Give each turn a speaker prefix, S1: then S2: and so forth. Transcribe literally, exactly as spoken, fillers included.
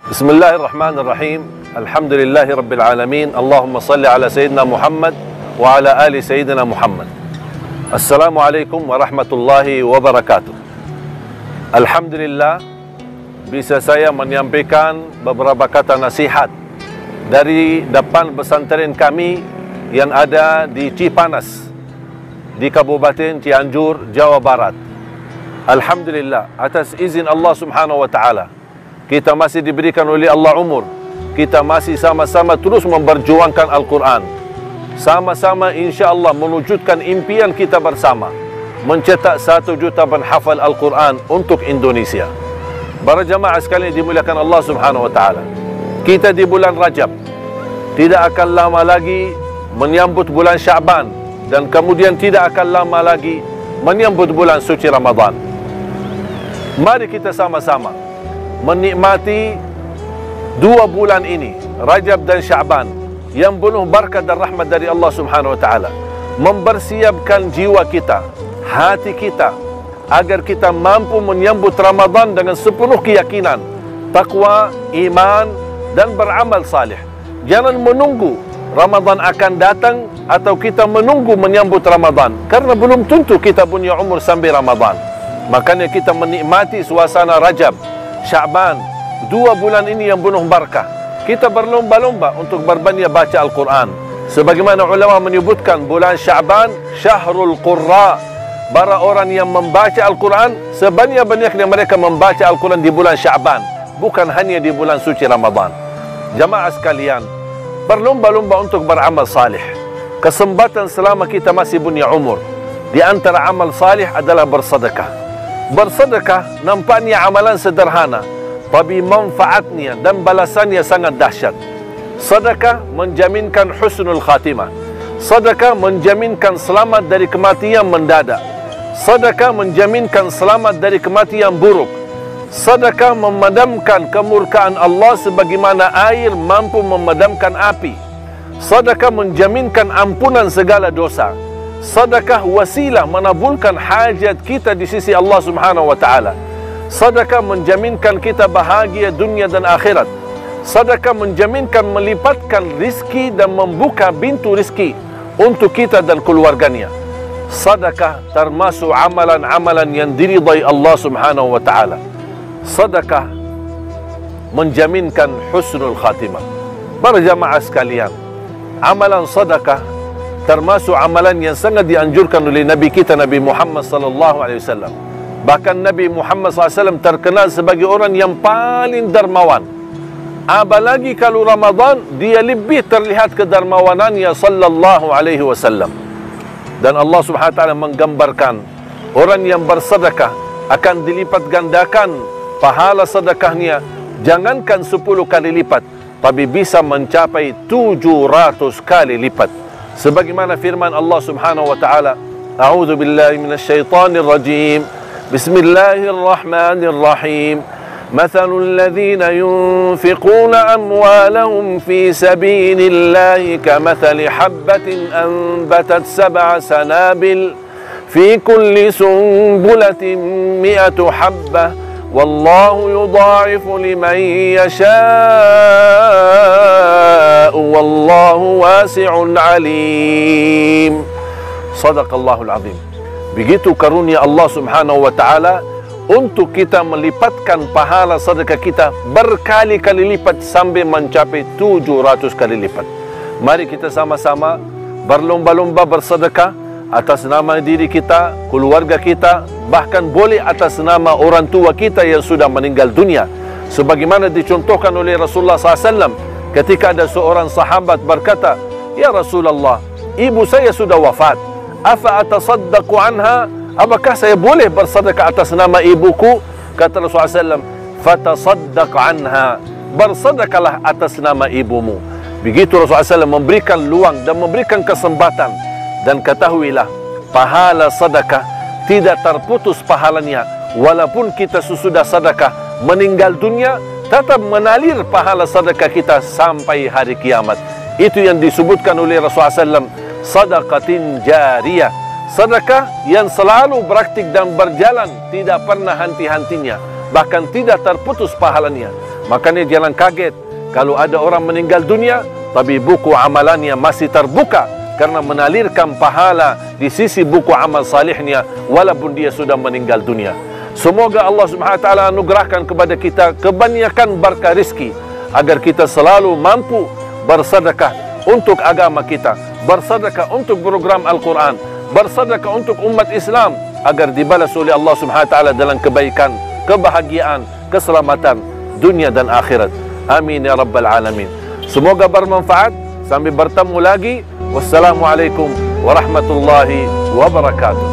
S1: Bismillahirrahmanirrahim. Alhamdulillahi Rabbil Alamin. Allahumma salli ala Sayyidina Muhammad wa ala ali Sayyidina Muhammad. Assalamualaikum warahmatullahi wabarakatuh. Alhamdulillah, bisa saya menyampaikan beberapa kata nasihat dari depan pesantren kami yang ada di Cipanas, di Kabupaten Cianjur, Jawa Barat. Alhamdulillah, atas izin Allah Subhanahu wa Ta'ala, kita masih diberikan oleh Allah umur. Kita masih sama-sama terus memperjuangkan Al-Quran. Sama-sama insya-Allah mewujudkan impian kita bersama, mencetak satu juta penghafal Al-Quran untuk Indonesia. Para jamaah sekalian dimuliakan Allah Subhanahu wa Ta'ala, kita di bulan Rajab, tidak akan lama lagi menyambut bulan Syaban, dan kemudian tidak akan lama lagi menyambut bulan suci Ramadan. Mari kita sama-sama menikmati dua bulan ini, Rajab dan Syaban, yang penuh berkat dan rahmat dari Allah Subhanahu wa Ta'ala. Mempersiapkan jiwa kita, hati kita, agar kita mampu menyambut Ramadan dengan sepenuh keyakinan, takwa, iman, dan beramal salih. Jangan menunggu Ramadan akan datang atau kita menunggu menyambut Ramadan, karena belum tentu kita punya umur sampai Ramadan. Makanya kita menikmati suasana Rajab, Syaban, dua bulan ini yang penuh barakah. Kita berlomba-lomba untuk berbanyak baca Al-Quran. Sebagaimana ulama menyebutkan, bulan Syaban Syahrul Qurra, para orang yang membaca Al-Quran sebanyak-banyaknya mereka membaca Al-Quran di bulan Syaban, bukan hanya di bulan suci Ramadan. Jamaah sekalian, berlomba-lomba untuk beramal salih. Kesempatan selama kita masih punya umur, di antara amal salih adalah bersedekah. Bersedekah nampaknya amalan sederhana, tapi manfaatnya dan balasannya sangat dahsyat. Sedekah menjaminkan husnul khatimah. Sedekah menjaminkan selamat dari kematian mendadak. Sedekah menjaminkan selamat dari kematian buruk. Sedekah memadamkan kemurkaan Allah sebagaimana air mampu memadamkan api. Sedekah menjaminkan ampunan segala dosa. Sedekah wasilah menabulkan hajat kita di sisi Allah Subhanahu wa Ta'ala. Sedekah menjaminkan kita bahagia dunia dan akhirat. Sedekah menjaminkan melipatkan rizki dan membuka pintu rizki untuk kita dan keluarganya. Sedekah termasuk amalan-amalan yang diridai Allah Subhanahu wa Ta'ala. Sedekah menjaminkan husnul khatimah. Para jamaah sekalian, amalan sedekah termasuk amalan yang sangat dianjurkan oleh Nabi kita, Nabi Muhammad sallallahu alaihi wasallam. Bahkan Nabi Muhammad sallallahu alaihi wasallam terkenal sebagai orang yang paling dermawan. Apalagi kalau Ramadan, dia lebih terlihat kedermawanannya sallallahu alaihi wasallam. Dan Allah Subhanahu wa Ta'ala menggambarkan orang yang bersedekah akan dilipat gandakan pahala sedekahnya, jangankan sepuluh kali lipat, tapi bisa mencapai tujuh ratus kali lipat. Sebagaimana firman Allah Subhanahu wa Ta'ala, A'udzu billahi minasyaitonir rajim. Bismillahirrahmanirrahim. Mathalul ladzina yunfiquna amwalahum fi sabilillahi kamathali habbatin anbatat sab'a sanabil fi kulli sunbulatin mi'atu habbah wallahu yudha'ifu liman yasha' wallahu wasi'un alim. Sadaqallahul azim. Begitu karunia Allah Subhanahu wa Ta'ala untuk kita melipatkan pahala sedekah kita berkali-kali lipat sampai mencapai tujuh ratus kali lipat. Mari kita sama-sama berlomba-lomba bersedekah atas nama diri kita, keluarga kita, bahkan boleh atas nama orang tua kita yang sudah meninggal dunia. Sebagaimana dicontohkan oleh Rasulullah sallallahu alaihi wasallam ketika ada seorang sahabat berkata, "Ya Rasulullah, ibu saya sudah wafat. Afa atasaddaqu anha? Apakah saya boleh bersedekah atas nama ibuku?" Kata Rasulullah sallallahu alaihi wasallam, "Fatasaddaq anha." Bersedekahlah atas nama ibumu. Begitu Rasulullah sallallahu alaihi wasallam memberikan luang dan memberikan kesempatan. Dan ketahuilah, pahala sedekah tidak terputus pahalanya. Walaupun kita sesudah sedekah meninggal dunia, tetap menalir pahala sedekah kita sampai hari kiamat. Itu yang disebutkan oleh Rasulullah sallallahu alaihi wasallam, sadaqatin jariyah. Sedekah yang selalu praktik dan berjalan, tidak pernah henti-hentinya, bahkan tidak terputus pahalanya. Makanya jangan kaget kalau ada orang meninggal dunia tapi buku amalannya masih terbuka karena menalirkan pahala di sisi buku amal salihnya walaupun dia sudah meninggal dunia. Semoga Allah Subhanahu wa taala anugerahkan kepada kita kebanyakan berkah rezeki agar kita selalu mampu bersedekah untuk agama kita, bersedekah untuk program Al-Quran, bersedekah untuk umat Islam agar dibalas oleh Allah Subhanahu wa taala dalam kebaikan, kebahagiaan, keselamatan dunia dan akhirat. Amin ya rabbal alamin. Semoga bermanfaat. Sampai bertemu lagi. Wassalamualaikum warahmatullahi wabarakatuh.